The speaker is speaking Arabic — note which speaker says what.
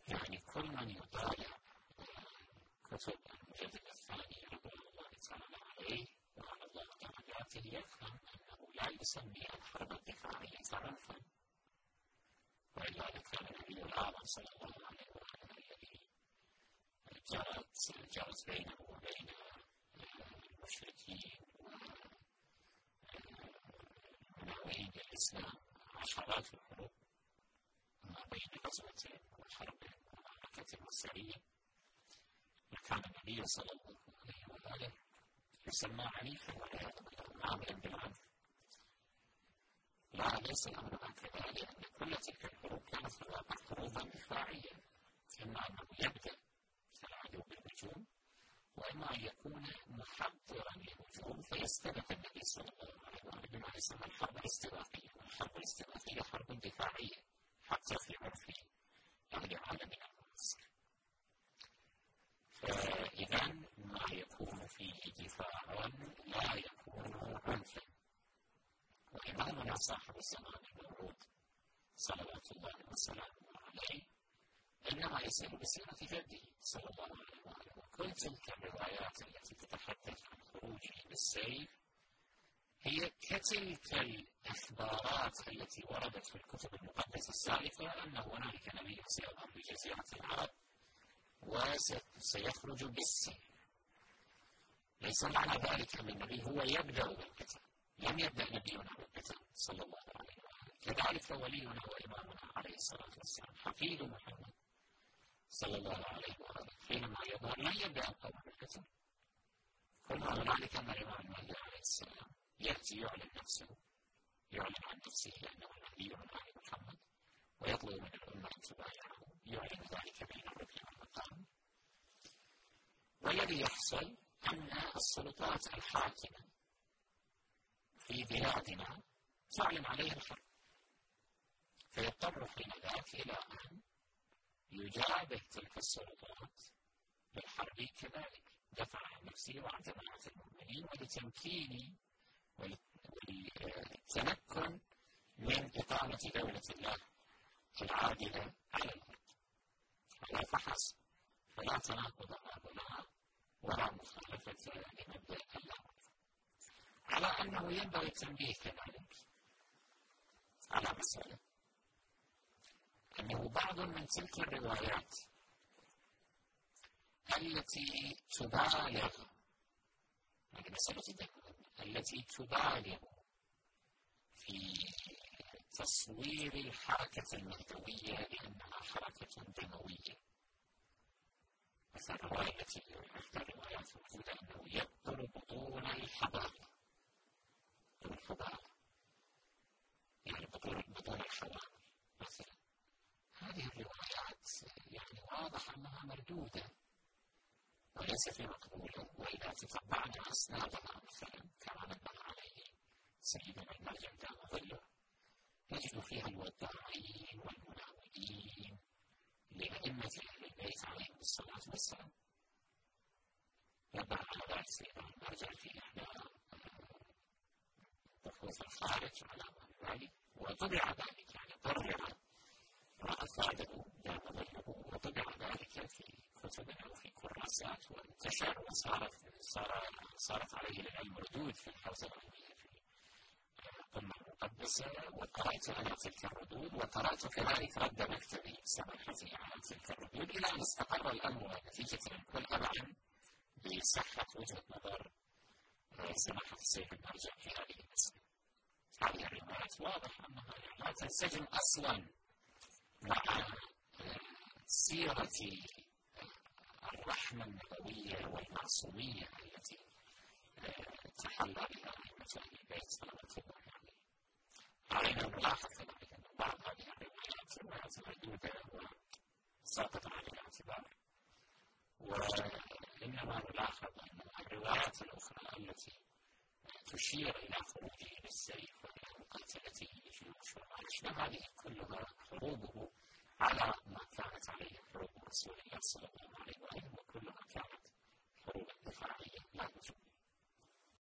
Speaker 1: يعني كل من يطالع كتب المجدد الثاني رضوان الله تعالى عليه وعلى الله درجاته يفهم أنه لا يسمي الحرب الدفاعية عنفا، وإلا لكان النبي الأعظم صلى الله عليه وآله الذي جرت بينه وبين المشركين ومناوئين الإسلام عشرات الحروب ما بين غزوتين وحرب ومعركة مصرية، وكان النبي صلى الله عليه وآله يسمى عنيفا والعياذ بالله عاملا بالعنف. لا، ليس الأمر هكذا، لأن كل تلك الحروب كانت في الواقع حروبا دفاعية، إما أنه يبدأ العدو بالهجوم، وإما أن يكون محضرا للهجوم فيستبق النبي صلى الله عليه وآله بما يسمى الحرب الاستباقية. والحرب الاستباقية حرب دفاعية حتى في عرف أهل عالمنا المعاصر. فإذا ما يكون فيه دفاع لا يكون عنفا. وإمامنا صاحب الزمان الموعود صلوات الله وسلامه عليه إنما يسير بسيرة جده صلى الله عليه وآله. وكل تلك الروايات التي تتحدث عن خروجه بالسيف هي كتلك الإخبارات التي وردت في الكتب المقدسة السالفة أن هنالك نبي سيظهر في جزيرة العرب وسيخرج بالسيف. ليس معنى ذلك أن النبي هو يبدأ بالقتال، لم يبدأ نبينا بالقتال صلى الله عليه وآله. كذلك ولينا وإمامنا عليه الصلاة والسلام حفيد محمد صلى الله عليه وآله حينما يظهر لن يبدأ القوم بالقتال. كل هنالك أن الإمام المهدي عليه السلام يأتي يعلن عن نفسه أنه نبي من آل محمد ويطلب من الأمة أن تبايعه، يعلن ذلك بين الركن والمقام. والذي يحصل أن السلطات الحاكمة في بلادنا تعلن عليها الحرب، فيضطر حينذاك إلى أن يجابه تلك السلطات بالحرب كذلك دفع عن نفسه وعن جماعة المؤمنين ولتمكين وللتمكن من إقامة دولة الله العادلة على الأرض. هذا فحسب، فلا تناقض هؤلاء ولا مخالفة لمبدأ الله. على أنه ينبغي التنبيه كذلك على مسألة أنه بعض من تلك الروايات التي تبالغ التي تبالغ في تصوير الحركة المهدوية بأنها حركة دموية، مثل الرواية التي إحدى الروايات موجودة أنه يقتل بطون الحضارة، يعني بطون الحوامل مثلا. هذه الروايات يعني واضح أنها مردودة وليست مقبولة، وإذا تتبعنا أسنادها مثلا كما نبه عليه سيدنا المرجع دام ظله نجد فيها الوداعين والمناولين لأئمة أهل البيت عليهم الصلاة والسلام. نبه على ذلك سيدنا المرجع في إحدى بحوث الخارج على ذلك، وطبع ذلك يعني طرع ما أفاده دام ظله، وطبع ذلك في كتبنا وفي كراسات وانتشر وصارت عليه العلم ردود في الحوزة العلمية في القمة المقدسة. وقرأت أنا تلك الردود وقرأت كذلك رد مكتبي سماحتي على تلك الردود إلى أن استقر الأمر نتيجة الكل أبعا بصحة وجهة نظر سماحة السيد المرجع في هذه المسألة. هذه الروايات واضح أنها لا تنسجم أصلا مع سيرة الرحمة النبوية والمعصومية التي تحلى بها أئمة أهل البيت صلوات الله عليه. علينا نلاحظ كذلك أن بعض هذه الروايات روايات مردودة وساقطة عن الاعتبار، وإنما نلاحظ أن الروايات الأخرى التي تشير إلى خروجه بالسيف وإلى مقاتلته الجيوش وما أشبه هذه كلها حروبه على ما كانت عليه حروب رسول الله صلى الله عليه وآله، وكلها كانت حروب دفاعية لا هجومية.